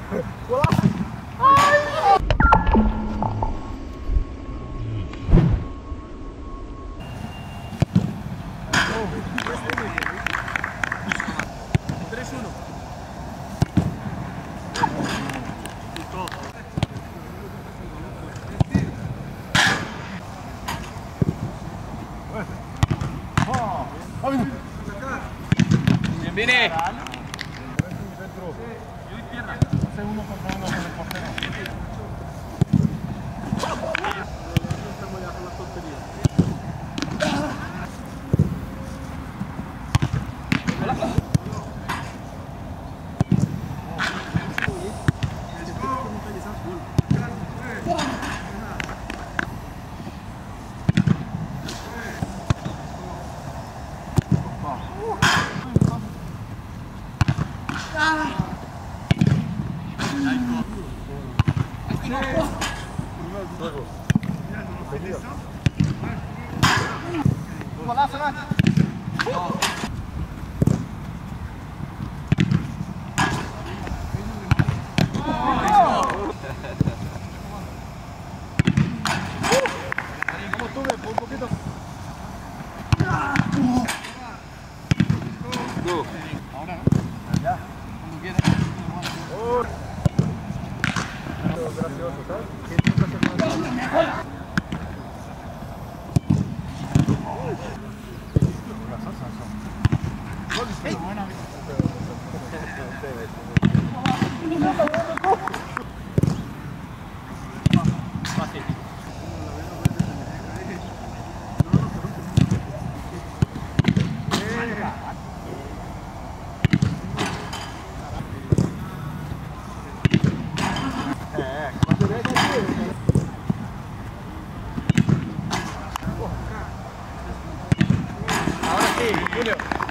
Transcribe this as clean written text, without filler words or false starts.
Bien, viene. Hace uno contra uno con el portero. Estamos ya con las tonterías. Golazo, né? Vamos tú, un poquito. Ahora, ¿no? Ya. Cuando quieras. Gracioso, ¿sabes? ¿Qué nunca se puede hacer? Ahora sí, Julio.